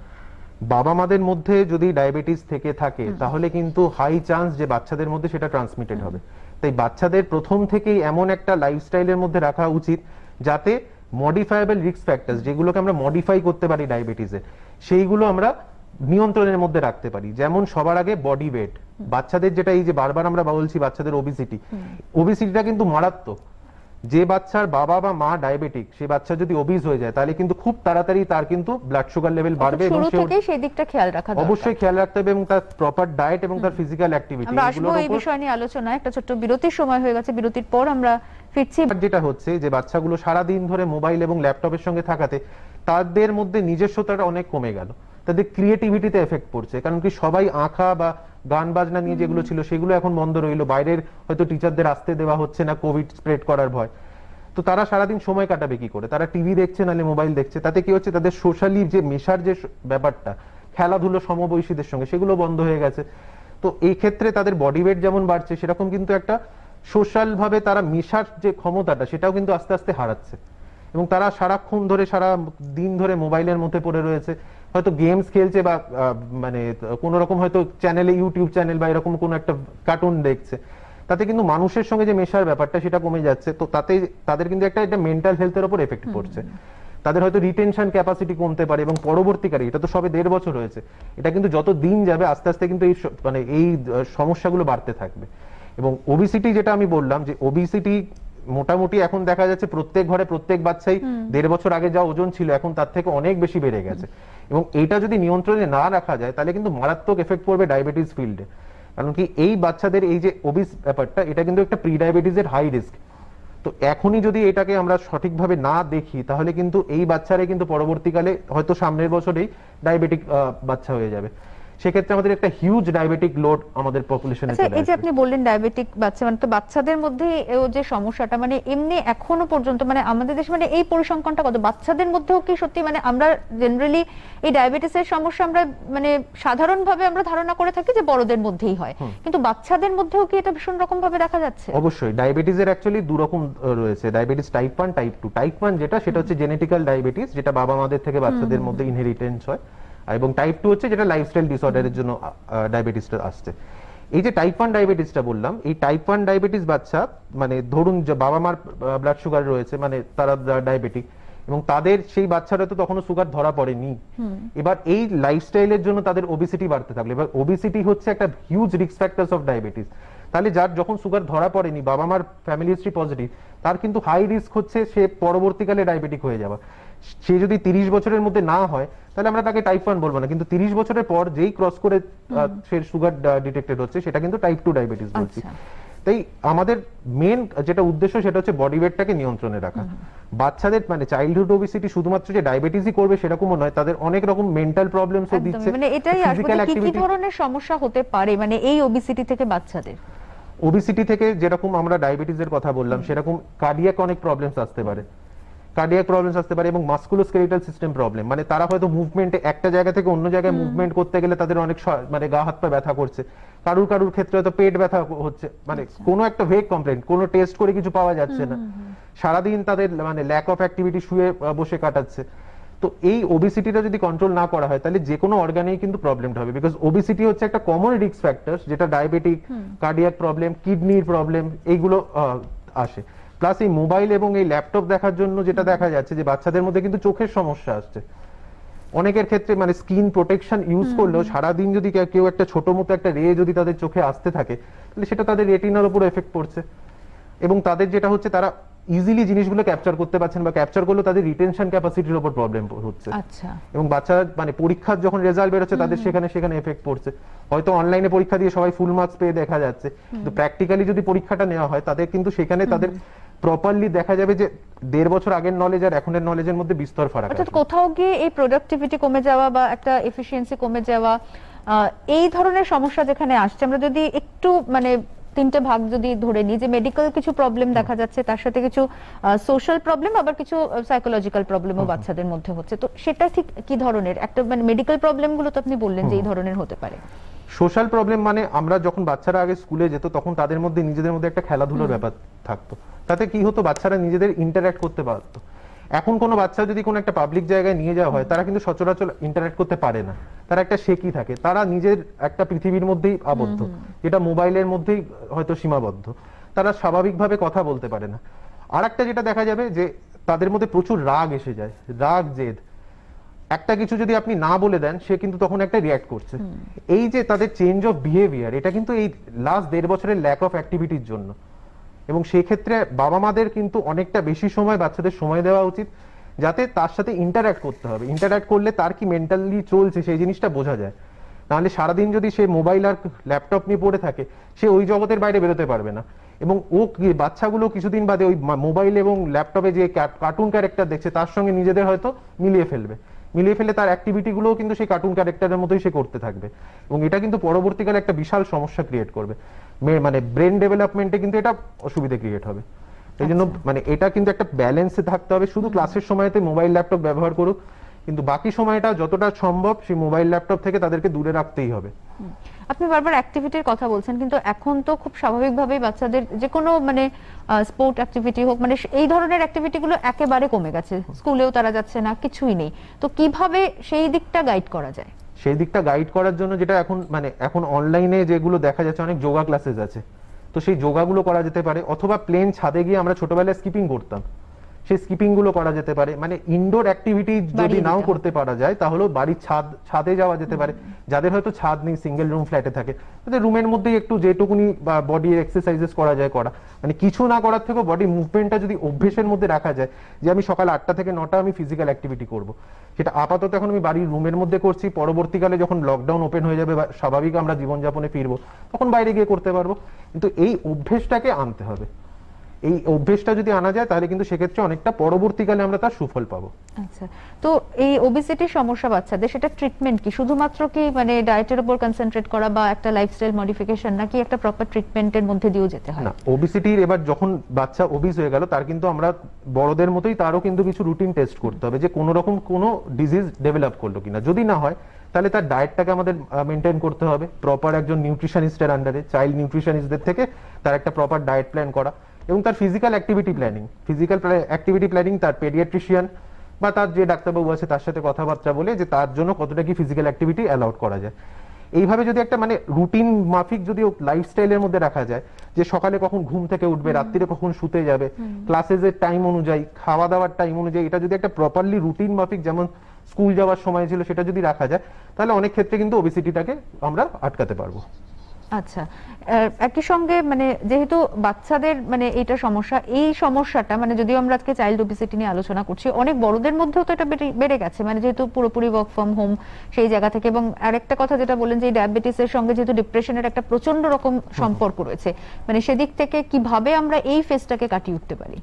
বাবা মাদের মধ্যে যদি ডায়াবেটিস থেকে থাকে তাহলে কিন্তু হাই চান্স যে বাচ্চাদের মধ্যে সেটা ট্রান্সমিটেড হবে। তাই বাচ্চাদের প্রথম থেকেই এমন একটা লাইফস্টাইলের মধ্যে রাখা উচিত যাতে মডিফায়েবল রিস্ক ফ্যাক্টরস, যেগুলোকে আমরা মডিফাই করতে পারি ডায়াবেটিসে, সেইগুলো আমরা নিয়ন্ত্রণের মধ্যে রাখতে পারি। যেমন সবার আগে বডি ওয়েট। বাচ্চাদের যেটা এই যে বারবার আমরা বলছি বাচ্চাদের ওবিসিটিটা কিন্তু মারাত্মক। যে বাচ্চার বাবা বা মা ডায়াবেটিক সে বাচ্চা যদি ওবিস হয়ে যায় তাহলে কিন্তু খুব তাড়াতাড়ি তার কিন্তু ব্লাড সুগার লেভেল বাড়বে এবং সেই দিকটা খেয়াল রাখা দরকার। অবশ্যই খেয়াল রাখতে হবে এবং তার প্রপার ডায়েট এবং তার ফিজিক্যাল অ্যাক্টিভিটি, আমরা আসবো এই বিষয় নিয়ে আলোচনায়। একটা ছোট্ট বিরতির সময় হয়ে গেছে, বিরতির পর আমরা ফিরছি। যেটা হচ্ছে যে বাচ্চাগুলো সারা দিন ধরে মোবাইল এবং ল্যাপটপের সঙ্গে থাকাতে তাদের মধ্যে নিজস্বতাটা অনেক কমে গেল, তাদের ক্রিয়েটিভিটিতে এফেক্ট পড়ছে। কারণ কি সবাই আঁকা বা গান বাজনা নিয়ে যেগুলো ছিল সেগুলো এখন বন্ধ রইলো, বাইরের হয়তো টিচারদের আসতে দেওয়া হচ্ছে না কোভিড স্প্রেড করার ভয়। তো তারা সারাদিন সময় কাটাবে কি করে? তারা টিভি দেখছে নাহলে মোবাইল দেখছে। তাতে কি হচ্ছে, তাদের সোশ্যালি যে মেশার যে ব্যাপারটা, খেলাধুলো সমবয়সীদের সঙ্গে, সেগুলো বন্ধ হয়ে গেছে। তো এই ক্ষেত্রে তাদের বডি ওয়েট যেমন বাড়ছে সেরকম কিন্তু একটা সোশ্যাল ভাবে তারা মেশার যে ক্ষমতাটা সেটাও কিন্তু আস্তে আস্তে হারাচ্ছে। এবং তারা সারাক্ষণ ধরে সারা দিন ধরে মোবাইলের মধ্যে পড়ে রয়েছে, হয়তো গেমস খেলছে বা মানে কোনো রকম হয়তো চ্যানেলে ইউটিউব চ্যানেল বা এরকম কোনো একটা কার্টুন দেখছে। তাতে কিন্তু মানুষের সঙ্গে যে মেশার ব্যাপারটা সেটা কমে যাচ্ছে। তো তাতে তাদের কিন্তু একটা মেন্টাল হেলথের উপর এফেক্ট পড়ছে। তাদের হয়তো রিটেনশন ক্যাপাসিটি কমতে পারে এবং পরবর্তীকালে, এটা তো সবে 1.5 বছর হয়েছে, এটা কিন্তু যত দিন যাবে আস্তে আস্তে কিন্তু এই মানে এই সমস্যাগুলো বাড়তে থাকবে। এবং ওবিসিটি যেটা আমি বললাম, যে ওবিসিটি মোটামুটি এখন দেখা যাচ্ছে প্রত্যেক ঘরে প্রত্যেক বাচ্চাই 1.5 বছর আগে যা ওজন ছিল এখন তার থেকে অনেক বেশি বেড়ে গেছে। এবং এইটা যদি নিয়ন্ত্রণে না রাখা যায় তাহলে কিন্তু মারাত্মক এফেক্ট পড়বে ডায়াবেটিস ফিল্ডে। কারণ কি এই বাচ্চাদের এই যে ওবিস ব্যাপারটা এটা কিন্তু একটা প্রি ডায়াবেটিসের হাই রিস্ক। তো এখনই যদি এটাকে আমরা সঠিকভাবে না দেখি তাহলে কিন্তু এই বাচ্চারা কিন্তু পরবর্তীকালে হয়তো সামনের বছরেই ডায়াবেটিক বাচ্চা হয়ে যাবে। সেক্ষেত্রে আমাদের একটা হিউজ ডায়াবেটিক লোড আমাদের পপুলেশনে চলে আসবে। এই যে আপনি বললেন ডায়াবেটিক বাচ্চা, মানে তো বাচ্চাদের মধ্যে যে সমস্যাটা মানে এমনি এখনো পর্যন্ত মানে আমাদের দেশে মানে এই পরিসংখ্যানটা কত? বাচ্চাদের মধ্যেও কি সত্যি মানে আমরা জেনারেলি এই ডায়াবেটিসের সমস্যা আমরা মানে সাধারণভাবে আমরা ধারণা করে থাকি যে বড়দের মধ্যেই হয়, কিন্তু বাচ্চাদের মধ্যেও কি এটা ভীষণ রকম ভাবে দেখা যাচ্ছে? অবশ্যই ডায়াবেটিসের অ্যাকচুয়ালি দু রকম রয়েছে, ডায়াবেটিস টাইপ 1 টাইপ 2। টাইপ 1 যেটা সেটা হচ্ছে জেনেটিক্যাল ডায়াবেটিস, যেটা বাবা মাদের থেকে বাচ্চাদের মধ্যে ইনহেরিটেন্স হয়, এবং টাইপ 2 হচ্ছে যেটা লাইফস্টাইল ডিসঅর্ডারের জন্য ডায়াবেটিসটা আসছে। এই যে টাইপ 1 ডায়াবেটিসটা বললাম, এই টাইপ 1 ডায়াবেটিস বাচ্চা মানে ধরুন যে বাবা মার ব্লাড সুগার রয়েছে, মানে তারা ডায়াবেটিক, এবং তাদের সেই বাচ্চারা তো তখনও সুগার ধরা পড়েনি। এবার এই লাইফস্টাইলের জন্য তাদের ওবিসিটি বাড়তে থাকলো। এবার ওবিসিটি হচ্ছে একটা huge risk factors of diabetes. তাহলে যার যখন সুগার ধরা পড়েনি, বাবা মার ফ্যামিলি হিস্ট্রি পজিটিভ, তার কিন্তু হাই রিস্ক হচ্ছে সে পরবর্তীকালে ডায়াবেটিক হয়ে যাওয়া। সে যদি 30 বছরের মধ্যে না হয় তাহলে আমরা তাকে টাইপ 1 বলবো না, কিন্তু 30 বছরের পর যেই ক্রস করে সে সুগার ডিটেক্টেড হচ্ছে সেটা কিন্তু টাইপ 2 ডায়াবেটিস বলছি। তাই আমাদের মেন যেটা উদ্দেশ্য সেটা হচ্ছে বডি ওয়েটটাকে নিয়ন্ত্রণে রাখা। বাচ্চাদের মানে চাইল্ডহুড ওবেসিটি শুধুমাত্র যে ডায়াবেটিসই করবে সেরকমও নয়, তাদের অনেক রকম মেন্টাল প্রবলেমসও দিচ্ছে। মানে এটাই আসলে কি ধরনের সমস্যা হতে পারে মানে এই ওবেসিটি থেকে বাচ্চাদের? ওবেসিটি থেকে যেরকম আমরা ডায়াবেটিসের কথা বললাম সেরকম কার্ডিয়াক অনেক প্রবলেমস আসতে পারে, কার্ডিয়াক প্রবলেমস আসতে পারে, এবং মাসকুলোস্কেলেটাল সিস্টেম প্রবলেম, মানে তারা হয়তো মুভমেন্টে একটা জায়গা থেকে অন্য জায়গায় মুভমেন্ট করতে গেলে তাদের অনেক মানে গা হাত পা ব্যথা করছে, কারুর ক্ষেত্রে হয়তো পেট ব্যথা হচ্ছে, মানে কোনো একটা ভেগ কমপ্লেইন, কোনো টেস্ট করে কিছু পাওয়া যাচ্ছে না, সারাদিন তাদের মানে ল্যাক অফ অ্যাক্টিভিটি, শুয়ে বসে কাটাচ্ছে। তো এই ওবেসিটিটা যদি কন্ট্রোল না করা হয় তাহলে যে কোনো অর্গানেই কিন্তু প্রবলেমটা হবে, বিকজ ওবেসিটি হচ্ছে একটা কমন রিস্ক ফ্যাক্টর যেটা ডায়াবেটিক, কার্ডিয়াক প্রবলেম, কিডনির প্রবলেম এইগুলো আসে। প্লাস এই মোবাইল এবং এই ল্যাপটপ দেখার জন্য যেটা দেখা যাচ্ছে যে বাচ্চাদের মধ্যে কিন্তু চোখের সমস্যা আসছে। অনেকের ক্ষেত্রে মানে স্কিন প্রোটেকশন ইউজ করলেও সারাদিন যদি কেউ একটা ছোট মতো একটা রে যদি তাদের চোখে আসতে থাকে তাহলে সেটা তাদের রেটিনার উপর এফেক্ট পড়ছে, এবং তাদের যেটা হচ্ছে তারা ইজিলি জিনিসগুলো ক্যাপচার করতে পারছেন, বা ক্যাপচার করলেও তাদের রিটেনশন ক্যাপাসিটির উপর প্রবলেম হচ্ছে। আচ্ছা, এবং বাচ্চারা মানে পরীক্ষার যখন রেজাল্ট বেরোচ্ছে তাদের সেখানে এফেক্ট পড়ছে। হয়তো অনলাইনে পরীক্ষা দিয়ে সবাই ফুল মার্কস পেয়ে দেখা যাচ্ছে, কিন্তু প্র্যাকটিক্যালি যদি পরীক্ষাটা নেওয়া হয় তাদের কিন্তু সেখানে তাদের প্রপারলি দেখা যাবে যে 1.5 বছর আগের নলেজ আর এখনের নলেজের মধ্যে বিস্তর ফারাক আছে। অর্থাৎ কোথাও গিয়ে এই প্রোডাক্টিভিটি কমে যাওয়া বা একটা এফিসিয়েন্সি কমে যাওয়া, এই ধরনের সমস্যা যেখানে আসছে, আমরা যদি একটু মানে 3টে ভাগ যদি ধরে নিই, যে মেডিকেল কিছু প্রবলেম দেখা যাচ্ছে, তার সাথে কিছু সোশ্যাল প্রবলেম, আবার কিছু সাইকোলজিক্যাল প্রবলেমও বাচ্চাদের মধ্যে হচ্ছে, তো সেটা ঠিক কি ধরনের? একটা মানে মেডিকেল প্রবলেমগুলো তো আপনি বললেন যে এই ধরনের হতে পারে। সোশ্যাল প্রবলেম মানে আমরা যখন বাচ্চারা আগে স্কুলে যেত তখন তাদের মধ্যে নিজেদের মধ্যে একটা খেলাধুলার ব্যাপার থাকতো, তাতে কি হতো বাচ্চারা নিজেদের ইন্টারঅ্যাক্ট করতে পারতো। এখন কোনো বাচ্চা যদি কোনো একটা পাবলিক জায়গায় নিয়ে যাওয়া হয় তারা কিন্তু সচরাচর ইন্টারঅ্যাক্ট করতে পারে না, তারা একটা শেকি থাকে, তারা নিজের একটা পৃথিবীর মধ্যেই আবদ্ধ, যেটা মোবাইলের মধ্যেই হয়তো সীমাবদ্ধ, তারা স্বাভাবিকভাবে কথা বলতে পারে না। আর একটা যেটা দেখা যাবে যে তাদের মধ্যে প্রচুর রাগ এসে যায়, রাগ জেদ, একটা কিছু যদি আপনি না বলে দেন সে কিন্তু তখন একটা রিঅ্যাক্ট করছে। এই যে তাদের চেঞ্জ অফ বিহেভিয়ার, এটা কিন্তু এই লাস্ট 1.5 বছরের ল্যাক অফ অ্যাক্টিভিটির জন্য। এবং সেই ক্ষেত্রে বাবা মাদের কিন্তু অনেকটা বেশি সময় বাচ্চাদের সময় দেওয়া উচিত, যাতে তার সাথে ইন্টারঅ্যাক্ট করতে হবে। ইন্টারঅ্যাক্ট করলে তার কি মেন্টালি চলছে সেই জিনিসটা বোঝা যায়, নাহলে সারাদিন যদি সে মোবাইল আর ল্যাপটপ নিয়ে পড়ে থাকে সে ওই জগতের বাইরে বেরোতে পারবে না। এবং বাচ্চাগুলো কিছুদিন বাদে ওই মোবাইল এবং ল্যাপটপে যে কার্টুন ক্যারেক্টার দেখছে তার সঙ্গে নিজেদের হয়তো মিলিয়ে ফেলে তার অ্যাক্টিভিটিগুলোও কিন্তু সেই কার্টুন ক্যারেক্টারের মতোই সে করতে থাকবে, এবং এটা কিন্তু পরবর্তীকালে একটা বিশাল সমস্যা ক্রিয়েট করবে, মানে ব্রেন ডেভেলপমেন্টে কিন্তু এটা অসুবিধা ক্রিয়েট হবে। এই জন্য মানে এটা কিন্তু একটা ব্যালেন্সে থাকতে হবে। শুধু ক্লাসের সময়তে মোবাইল ল্যাপটপ ব্যবহার করুক, কিন্তু বাকি সময়টা যতটা সম্ভব সেই মোবাইল ল্যাপটপ থেকে তাদেরকে দূরে রাখতেই হবে। আপনি বারবার অ্যাক্টিভিটির কথা বলছেন, কিন্তু এখন তো খুব স্বাভাবিকভাবেই বাচ্চাদের যে কোনো মানে স্পোর্ট অ্যাক্টিভিটি হোক, মানে এই ধরনের অ্যাক্টিভিটিগুলো একেবারে কমে গেছে, স্কুলেও তারা যাচ্ছে না, কিছুই নেই, তো কিভাবে সেই দিকটা গাইড করা যায়? সেই দিকটা গাইড করার জন্য যেটা এখন অনলাইনে যেগুলো দেখা যাচ্ছে অনেক যোগা ক্লাসেস আছে, তো সেই যোগাগুলো করা যেতে পারে, অথবা প্লেন ছাদে গিয়ে আমরা ছোটবেলায় স্কিপিং করতাম, সেই স্কিপিং গুলো করা যেতে পারে। মানে ইনডোর অ্যাক্টিভিটি যদি নাও করতে পারা যায় তাহলে বাড়ির ছাদে যাওয়া যেতে পারে। যাদের হয়তো ছাদ নেই, সিঙ্গেল রুম ফ্ল্যাটে থাকে, তাদের রুমের মধ্যে একটু যেটুকুনি বডি এক্সারসাইজেস করা যায় করা, মানে কিছু না করার থেকেও বডি মুভমেন্টটা যদি অভ্যেসের মধ্যে রাখা যায় যে আমি সকাল 8টা থেকে 9টা আমি ফিজিক্যাল অ্যাক্টিভিটি করব, সেটা আপাতত এখন আমি বাড়ির রুমের মধ্যে করছি, পরবর্তীকালে যখন লকডাউন ওপেন হয়ে যাবে বা স্বাভাবিক আমরা জীবনযাপনে ফিরবো তখন বাইরে গিয়ে করতে পারবো। কিন্তু এই অভ্যেসটাকে আনতে হবে, এই অভ্যেসটা যদি আনা যায় তাহলে কিন্তু সেক্ষেত্রে অনেকটা পরবর্তীকালে আমরা তার সুফল পাবো। আচ্ছা, তো এই ওবেসিটির সমস্যা বাচ্চাদের, সেটা ট্রিটমেন্ট কি শুধুমাত্র কি মানে ডায়েটের উপর কনসেন্ট্রেট করা বা একটা লাইফস্টাইল মডিফিকেশন, নাকি একটা প্রপার ট্রিটমেন্টের মধ্যে দিয়েও যেতে হয়? না, ওবেসিটির এবার যখন বাচ্চা ওবিস হয়ে গেল তার কিন্তু আমরা বড়দের মতোই তারও কিন্তু কিছু রুটিন টেস্ট করতে হবে যে কোনো রকম কোনো ডিজিজ ডেভেলপ করলো কিনা। যদি না হয় তাহলে তার ডায়েটটাকে আমাদের মেনটেন করতে হবে, প্রপার একজন নিউট্রিশনিস্টের আন্ডারে, চাইল্ড নিউট্রিশনিস্টদের থেকে তার একটা প্রপার ডায়েট প্ল্যান করা, এবং তার ফিজিক্যাল অ্যাক্টিভিটি প্ল্যানিং তার পেডিয়াট্রিশিয়ান বা তার যে ডাক্তারবাবু আছে তার সাথে কথাবার্তা বলে যে তার জন্য কতটা কি ফিজিক্যাল অ্যাক্টিভিটি অ্যালাউড করা যায়। এইভাবে যদি একটা মানে রুটিন মাফিক যদি লাইফস্টাইলের মধ্যে রাখা যায়, যে সকালে কখন ঘুম থেকে উঠবে, রাত্রিরে কখন শুতে যাবে, ক্লাসেসের টাইম অনুযায়ী, খাওয়া দাওয়ার টাইম অনুযায়ী, এটা যদি একটা প্রপারলি রুটিন মাফিক যেমন স্কুল যাওয়ার সময় ছিল সেটা যদি রাখা যায় তাহলে অনেক ক্ষেত্রে কিন্তু ওবেসিটিটাকে আমরা আটকাতে পারবো। আচ্ছা, একই সঙ্গে মানে যেহেতু বাচ্চাদের মানে এইটা সমস্যা, এই সমস্যাটা মানে যদিও আমরা আজকে চাইল্ড ওবেসিটি নিয়ে আলোচনা করছি, অনেক বড়দের মধ্যেও তো এটা বেড়ে গেছে, মানে যেহেতু পুরোপুরি ওয়ার্ক ফ্রম হোম সেই জায়গা থেকে। এবং আরেকটা কথা যেটা বলেন যে ডায়াবেটিসের সঙ্গে যেহেতু ডিপ্রেশনের একটা প্রচন্ড রকম সম্পর্ক রয়েছে, মানে সেদিক থেকে কিভাবে আমরা এই ফেজটাকে কাটিয়ে উঠতে পারি?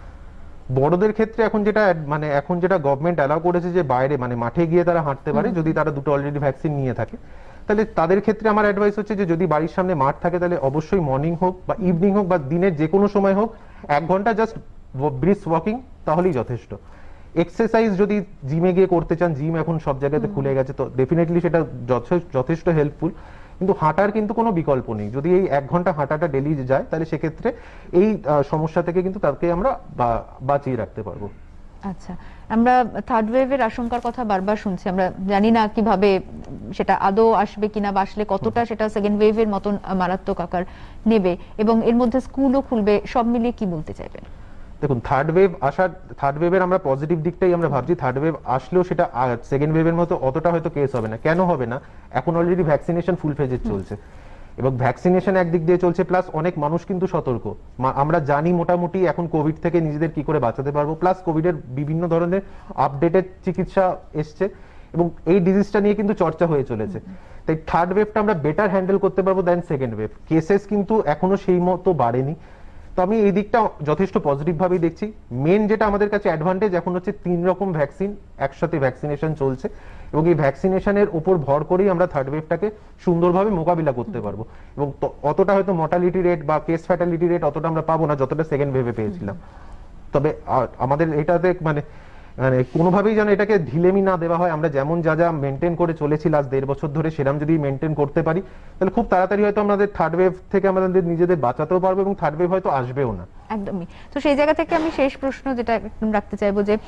বড়দের ক্ষেত্রে এখন যেটা গভর্নমেন্ট অ্যালাউ করেছে যে বাইরে মানে মাঠে গিয়ে তারা হাঁটতে পারে যদি তারা দুটো অলরেডি ভ্যাকসিন নিয়ে থাকে, তাহলে তাদের ক্ষেত্রে আমার অ্যাডভাইস হচ্ছে যে যদি বাড়ির সামনে মাঠ থাকে তাহলে অবশ্যই মর্নিং হোক বা ইভিনিং হোক বা দিনের যে কোনো সময় হোক 1 ঘন্টা জাস্ট ব্রিস্ক ওয়াকিং তাহলেই যথেষ্ট। এক্সারসাইজ যদি জিমে গিয়ে করতে চান, জিম এখন সব জায়গাতে খুলে গেছে, তো ডেফিনেটলি সেটা যথেষ্ট হেল্পফুল, কিন্তু হাঁটার কিন্তু কোনো বিকল্প নেই। যদি এই 1 ঘন্টা হাঁটাটা ডেলি যায় তাহলে সেক্ষেত্রে এই সমস্যা থেকে কিন্তু তাকে আমরা বাঁচিয়ে রাখতে পারবো। আচ্ছা, আমরা থার্ড ওয়েভের আশঙ্কার কথা বারবার শুনছি, আমরা জানি না কিভাবে সেটা আদৌ আসবে কিনা বা আসলে কতটা সেটা সেকেন্ড ওয়েভের মতন মারাত্মক আকার নেবে, এবং এর মধ্যে স্কুলও খুলবে, সব মিলিয়ে কি বলতে চাইবেন? দেখুন থার্ড ওয়েভের আমরা পজিটিভ দিকটাই আমরা ভাবছি। থার্ড ওয়েভ আসলেও সেটা সেকেন্ড ওয়েভের মতো অতটা হয়তো কেস হবে না। কেন হবে না? এখন অলরেডি ভ্যাকসিনেশন ফুল ফেজে চলছে এবং ভ্যাকসিনেশন একদিক দিয়ে চলছে, প্লাস অনেক মানুষ কিন্তু সতর্ক। আমরা জানি মোটামুটি এখন কোভিড থেকে নিজেদের কি করে বাঁচাতে পারবো, প্লাস কোভিডের বিভিন্ন ধরনের আপডেটেড চিকিৎসা এসছে এবং এই ডিজিজটা নিয়ে কিন্তু চর্চা হয়ে চলেছে। তাই থার্ড ওয়েভটা আমরা বেটার হ্যান্ডেল করতে পারবো দেন সেকেন্ড ওয়েভ। কেসেস কিন্তু এখনো সেই মতো বাড়েনি, তো আমি এই দিকটা যথেষ্ট পজিটিভ ভাবেই দেখছি। মেন যেটা আমাদের কাছে অ্যাডভান্টেজ এখন হচ্ছে 3 রকম ভ্যাকসিন একসাথে ভ্যাকসিনেশন চলছে এবং এই ভ্যাকসিনেশনের উপর ভর করেই আমরা থার্ড ওয়েভটাকে সুন্দরভাবে মোকাবিলা করতে পারবো এবং অতটা হয়তো মর্টালিটি রেট বা কেস ফ্যাটালিটি রেট অতটা আমরা পাবো না যতটা সেকেন্ড ওয়েভে পেয়েছিলাম। তবে আমাদের এটাতে মানে কোনোভাবেই যেন এটাকে ঢিলেমি না দেওয়া হয়। আমরা যেমন যা মেনটেন করে চলেছি লাস্ট 1.5 বছর ধরে, সেরকম যদি মেনটেন করতে পারি তাহলে খুব তাড়াতাড়ি হয়তো আমাদের থার্ড ওয়েভ থেকে আমাদের নিজেদের বাঁচাতেও পারবো এবং থার্ড ওয়েভ হয়তো আসবেও না। একদমই। তো সেই জায়গা থেকে আমি শেষ প্রশ্ন যেটা একদম রাখতে চাইবো যে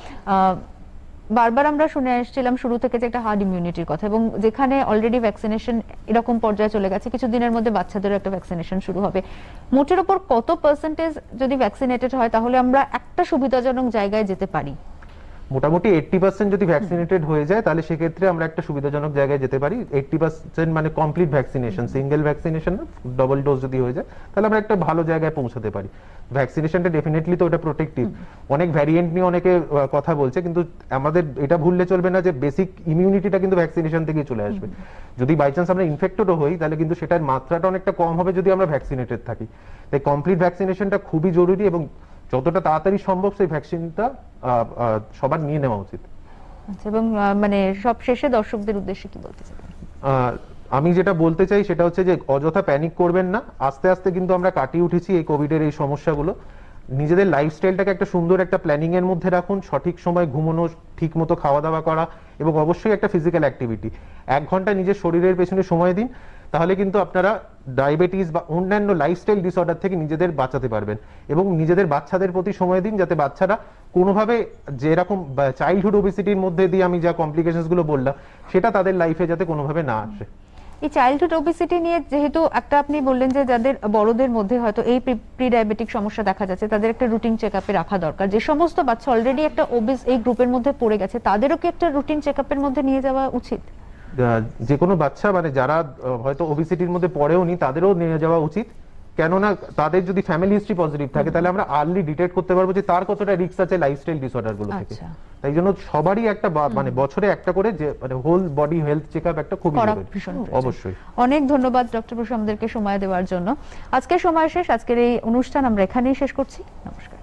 বারবার আমরা শুনে আসছিলাম শুরু থেকে যে একটা হার্ড ইমিউনিটির কথা, এবং যেখানে অলরেডি ভ্যাকসিনেশন এরকম পর্যায়ে চলে গেছে, কিছুদিনের মধ্যে বাচ্চাদেরও একটা ভ্যাকসিনেশন শুরু হবে। মোটের উপর কত পার্সেন্টেজ যদি ভ্যাকসিনেটেড হয় তাহলে আমরা একটা সুবিধাজনক জায়গায় যেতে পারি? মোটামুটি 80% যদি ভ্যাকসিনেটেড হয়ে যায় তাহলে সেক্ষেত্রে আমরা একটা সুবিধাজনক জায়গায় যেতে পারি। 80% মানে কমপ্লিট ভ্যাকসিনেশন, সিঙ্গেল ভ্যাকসিনেশন না, ডাবল ডোজ যদি হয়ে যায় তাহলে আমরা একটা ভালো জায়গায় পৌঁছাতে পারি। ভ্যাকসিনেশনটা ডেফিনেটলি তো ওটা প্রোটেক্টিভ। অনেক ভ্যারিয়েন্ট নিয়ে অনেকে কথা বলছে, কিন্তু আমাদের এটা ভুললে চলবে না যে বেসিক ইমিউনিটিটা কিন্তু ভ্যাকসিনেশন থেকেই চলে আসবে। যদি বাই চান্স আমরা ইনফেক্টেডও হই তাহলে কিন্তু সেটার মাত্রাটা অনেকটা কম হবে যদি আমরা ভ্যাকসিনেটেড থাকি। তাই কমপ্লিট ভ্যাকসিনেশনটা খুবই জরুরি এবং যতটা তাড়াতাড়ি সম্ভব সেই ভ্যাকসিনটা সবার নিয়ে নেওয়া উচিত। আচ্ছা, এবং মানে সব শেষে দর্শকদের উদ্দেশ্যে কি বলতে চাই? আমি যেটা বলতে চাই সেটা হচ্ছে যে অযথা প্যানিক করবেন না। আস্তে আস্তে কিন্তু আমরা কাটিয়ে উঠেছি এই কোভিডের এই সমস্যাগুলো। নিজেদের লাইফস্টাইলটাকে একটা সুন্দর একটা প্ল্যানিং এর মধ্যে রাখুন, সঠিক সময় ঘুমানো, ঠিক মতো খাওয়া দাওয়া করা এবং অবশ্যই একটা ফিজিক্যাল অ্যাক্টিভিটি। 1 ঘন্টা নিজের শরীরের পেছনে সময় দিন, তাহলে কিন্তু আপনারা ডায়াবেটিস বা অন্যান্য লাইফস্টাইল ডিসঅর্ডার থেকে নিজেদের বাঁচাতে পারবেন। এবং নিজেদের বাচ্চাদের প্রতি সময় দিন, যাতে বাচ্চারা কোনোভাবে যেরকম চাইল্ডহুড ওবেসিটির মধ্যে দিয়ে আমি যা কমপ্লিকেশনস গুলো বললাম সেটা তাদের লাইফে যাতে কোনোভাবে না আসে। এই চাইল্ডহুড ওবেসিটি নিয়ে যেহেতু একটা আপনি বললেন যে যাদের বড়দের মধ্যে হয়তো এই প্রি ডায়াবেটিক সমস্যা দেখা যাচ্ছে, তাদের একটা রুটিন চেকআপে রাখা দরকার। যে সমস্ত বাচ্চা অলরেডি একটা ওবেস এই গ্রুপের মধ্যে পড়ে গেছে তাদেরও কি একটা রুটিন চেকআপের মধ্যে নিয়ে যাওয়া উচিত? যে কোনো বাচ্চা মানে যারা হয়তো ওবেসিটির মধ্যে পড়েও নি তাদেরও নিয়ে যাওয়া উচিত, কেননা তাদের যদি ফ্যামিলি হিস্ট্রি পজিটিভ থাকে তাহলে আমরা আর্লি ডিটেক্ট করতে পারবো যে তার কতটা রিস্ক আছে লাইফস্টাইল ডিসঅর্ডার গুলো থেকে। তাই জন্য সবারই একটা মানে বছরে একটা করে যে মানে হোল বডি হেলথ চেকআপ একটা খুব অবশ্যই। অনেক ধন্যবাদ ডক্টর বসু আমাদেরকে সময় দেওয়ার জন্য। আজকের সময় শেষ, আজকের এই অনুষ্ঠান আমরা এখানেই শেষ করছি। নমস্কার।